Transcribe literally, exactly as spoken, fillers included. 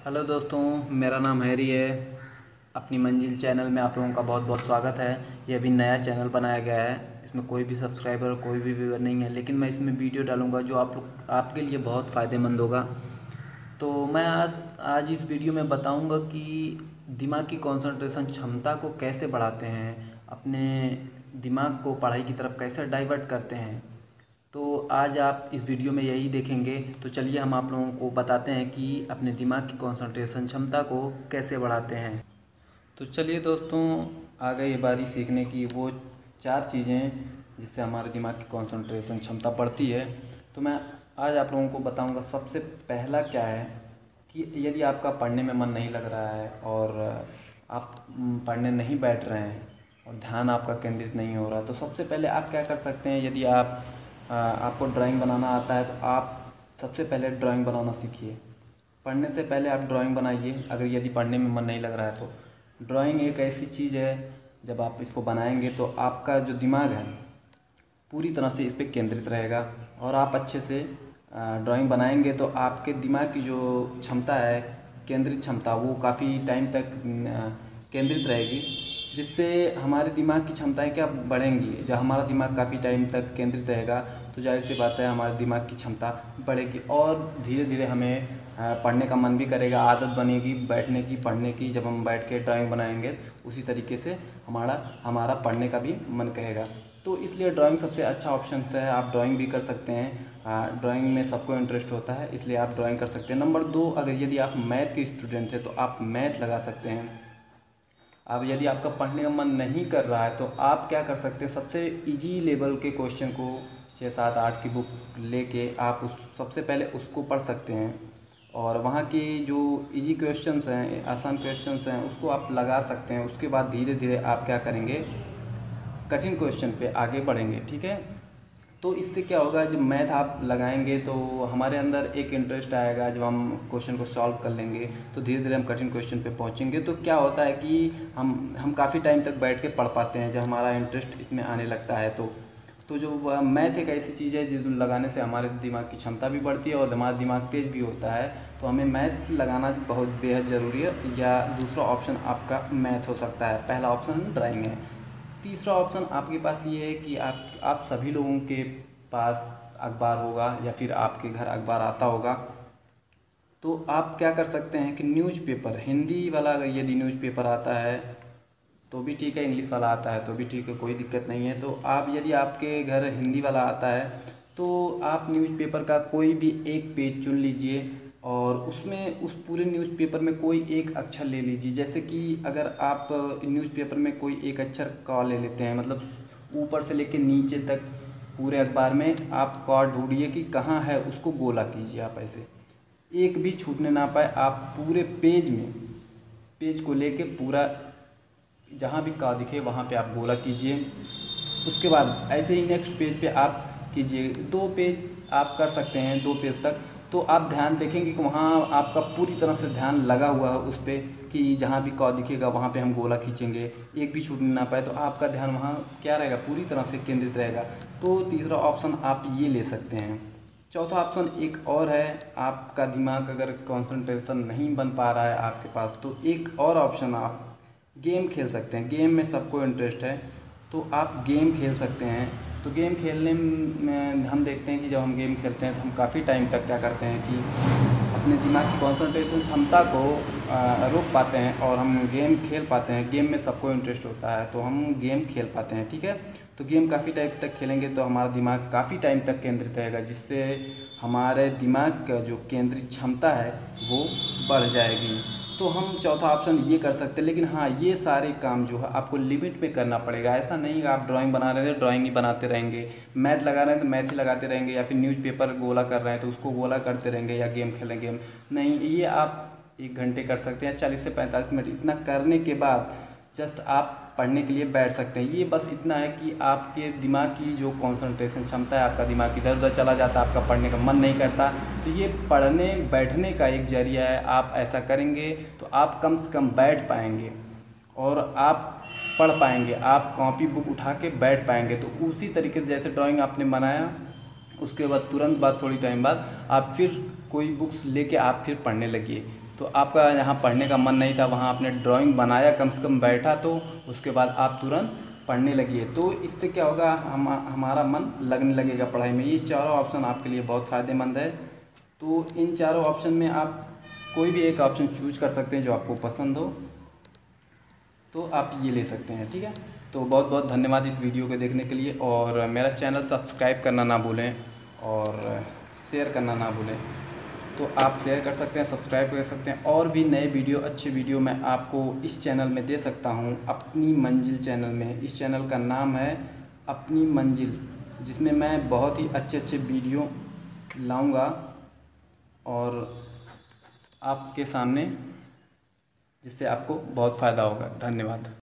Hello दोस्तों, मेरा नाम हैरी है। अपनी मंजिल चैनल में आप लोगों का बहुत बहुत स्वागत है। ये अभी नया चैनल बनाया गया है। इसमें कोई भी सब्सक्राइबर कोई भी व्यूअर नहीं है, लेकिन मैं इसमें वीडियो डालूंगा जो आप लोग आपके लिए बहुत फ़ायदेमंद होगा। तो मैं आज आज इस वीडियो में बताऊंगा कि दिमाग की कंसंट्रेशन क्षमता को कैसे बढ़ाते हैं, अपने दिमाग को पढ़ाई की तरफ कैसे डाइवर्ट करते हैं। तो आज आप इस वीडियो में यही देखेंगे। तो चलिए हम आप लोगों को बताते हैं कि अपने दिमाग की कंसंट्रेशन क्षमता को कैसे बढ़ाते हैं। तो चलिए दोस्तों, आ गई बारी सीखने की वो चार चीज़ें जिससे हमारे दिमाग की कंसंट्रेशन क्षमता बढ़ती है। तो मैं आज आप लोगों को बताऊंगा। सबसे पहला क्या है कि यदि आपका पढ़ने में मन नहीं लग रहा है और आप पढ़ने नहीं बैठ रहे हैं और ध्यान आपका केंद्रित नहीं हो रहा, तो सबसे पहले आप क्या कर सकते हैं। यदि आप आ, आपको ड्राइंग बनाना आता है तो आप सबसे पहले ड्राइंग बनाना सीखिए। पढ़ने से पहले आप ड्राइंग बनाइए। अगर यदि पढ़ने में मन नहीं लग रहा है तो ड्राइंग एक ऐसी चीज़ है, जब आप इसको बनाएंगे तो आपका जो दिमाग है पूरी तरह से इस पर केंद्रित रहेगा और आप अच्छे से ड्राइंग बनाएंगे तो आपके दिमाग की जो क्षमता है, केंद्रित क्षमता, वो काफ़ी टाइम तक केंद्रित रहेगी, जिससे हमारे दिमाग की क्षमताएं क्या बढ़ेंगी। जब हमारा दिमाग काफ़ी टाइम तक केंद्रित रहेगा तो जाहिर सी बात है हमारे दिमाग की क्षमता बढ़ेगी और धीरे धीरे हमें पढ़ने का मन भी करेगा, आदत बनेगी बैठने की, पढ़ने की। जब हम बैठ के ड्राइंग बनाएंगे उसी तरीके से हमारा हमारा पढ़ने का भी मन कहेगा। तो इसलिए ड्राइंग सबसे अच्छा ऑप्शन है। आप ड्राइंग भी कर सकते हैं। ड्राइंग में सबको इंटरेस्ट होता है, इसलिए आप ड्राइंग कर सकते हैं। नंबर दो, अगर यदि आप मैथ के स्टूडेंट हैं तो आप मैथ लगा सकते हैं। अब यदि आपका पढ़ने का मन नहीं कर रहा है तो आप क्या कर सकते हैं, सबसे इजी लेवल के क्वेश्चन को छः सात आठ की बुक लेके आप उस सबसे पहले उसको पढ़ सकते हैं और वहाँ के जो इजी क्वेश्चंस हैं, आसान क्वेश्चंस हैं, उसको आप लगा सकते हैं। उसके बाद धीरे धीरे आप क्या करेंगे, कठिन क्वेश्चन पे आगे बढ़ेंगे। ठीक है। तो इससे क्या होगा, जब मैथ आप लगाएंगे तो हमारे अंदर एक इंटरेस्ट आएगा। जब हम क्वेश्चन को सॉल्व कर लेंगे तो धीरे धीरे हम कठिन क्वेश्चन पे पहुंचेंगे। तो क्या होता है कि हम हम काफ़ी टाइम तक बैठ के पढ़ पाते हैं जब हमारा इंटरेस्ट इसमें आने लगता है। तो तो जो मैथ एक ऐसी चीज़ है जिस लगाने से हमारे दिमाग की क्षमता भी बढ़ती है और हमारा दिमाग तेज भी होता है। तो हमें मैथ लगाना बहुत बेहद ज़रूरी है। या दूसरा ऑप्शन आपका मैथ हो सकता है, पहला ऑप्शन ड्राइंग है। तीसरा ऑप्शन आपके पास ये है कि आप आप सभी लोगों के पास अखबार होगा या फिर आपके घर अखबार आता होगा। तो आप क्या कर सकते हैं कि न्यूज़पेपर, हिंदी वाला अगर यदि न्यूज़पेपर आता है तो भी ठीक है, इंग्लिश वाला आता है तो भी ठीक है, कोई दिक्कत नहीं है। तो आप यदि आपके घर हिंदी वाला आता है तो आप न्यूज़पेपर का कोई भी एक पेज चुन लीजिए और उसमें उस पूरे न्यूज़पेपर में कोई एक अक्षर ले लीजिए। जैसे कि अगर आप न्यूज़पेपर में कोई एक अक्षर का ले लेते हैं, मतलब ऊपर से लेकर नीचे तक पूरे अखबार में आप कॉर्ड ढूंढिए कि कहाँ है, उसको गोला कीजिए। आप ऐसे एक भी छूटने ना पाए, आप पूरे पेज में पेज को लेके पूरा जहाँ भी का दिखे वहाँ पे आप गोला कीजिए। उसके बाद ऐसे ही नेक्स्ट पेज पे आप कीजिए। दो पेज आप कर सकते हैं, दो पेज तक। तो आप ध्यान देखेंगे कि वहाँ आपका पूरी तरह से ध्यान लगा हुआ है उस पर कि जहाँ भी कौ दिखेगा वहाँ पे हम गोला खींचेंगे, एक भी छूटने ना पाए। तो आपका ध्यान वहाँ क्या रहेगा, पूरी तरह से केंद्रित रहेगा। तो तीसरा ऑप्शन आप ये ले सकते हैं। चौथा ऑप्शन एक और है, आपका दिमाग अगर कंसंट्रेशन नहीं बन पा रहा है आपके पास तो एक और ऑप्शन, आप गेम खेल सकते हैं। गेम में सबको इंटरेस्ट है तो आप गेम खेल सकते हैं। तो गेम खेलने में हम देखते हैं कि जब हम गेम खेलते हैं तो हम काफ़ी टाइम तक क्या करते हैं कि अपने दिमाग की कंसंट्रेशन क्षमता को रोक पाते हैं और हम गेम खेल पाते हैं। गेम में सबको इंटरेस्ट होता है तो हम गेम खेल पाते हैं। ठीक है। तो गेम काफ़ी टाइम तक खेलेंगे तो हमारा दिमाग काफ़ी टाइम तक केंद्रित रहेगा, जिससे हमारे दिमाग का जो केंद्रित क्षमता है वो बढ़ जाएगी। तो हम चौथा ऑप्शन ये कर सकते हैं। लेकिन हाँ, ये सारे काम जो है आपको लिमिट में करना पड़ेगा। ऐसा नहीं कि आप ड्राइंग बना रहे हैं तो ड्राइंग ही बनाते रहेंगे, मैथ लगा रहे हैं तो मैथ ही लगाते रहेंगे, या फिर न्यूज़पेपर गोला कर रहे हैं तो उसको गोला करते रहेंगे, या गेम खेलेंगे गेम नहीं। ये आप एक घंटे कर सकते हैं, चालीस से पैंतालीस मिनट। इतना करने के बाद जस्ट आप पढ़ने के लिए बैठ सकते हैं। ये बस इतना है कि आपके दिमाग की जो कंसंट्रेशन क्षमता है, आपका दिमाग इधर उधर चला जाता है, आपका पढ़ने का मन नहीं करता, तो ये पढ़ने बैठने का एक जरिया है। आप ऐसा करेंगे तो आप कम से कम बैठ पाएंगे और आप पढ़ पाएंगे, आप कॉपी बुक उठा के बैठ पाएंगे। तो उसी तरीके से जैसे ड्राइंग आपने बनाया, उसके बाद तुरंत बाद थोड़ी टाइम बाद आप फिर कोई बुक्स लेके आप फिर पढ़ने लगिए। तो आपका यहाँ पढ़ने का मन नहीं था, वहाँ आपने ड्राइंग बनाया, कम से कम बैठा तो उसके बाद आप तुरंत पढ़ने लगिए। तो इससे क्या होगा, हम हमारा मन लगने लगेगा पढ़ाई में। ये चारों ऑप्शन आपके लिए बहुत फ़ायदेमंद है। तो इन चारों ऑप्शन में आप कोई भी एक ऑप्शन चूज कर सकते हैं जो आपको पसंद हो, तो आप ये ले सकते हैं। ठीक है, तो बहुत बहुत धन्यवाद इस वीडियो को देखने के लिए, और मेरा चैनल सब्सक्राइब करना ना भूलें और शेयर करना ना भूलें। तो आप शेयर कर सकते हैं, सब्सक्राइब कर सकते हैं, और भी नए वीडियो, अच्छे वीडियो मैं आपको इस चैनल में दे सकता हूं, अपनी मंजिल चैनल में। इस चैनल का नाम है अपनी मंजिल, जिसमें मैं बहुत ही अच्छे अच्छे वीडियो लाऊंगा और आपके सामने, जिससे आपको बहुत फ़ायदा होगा। धन्यवाद।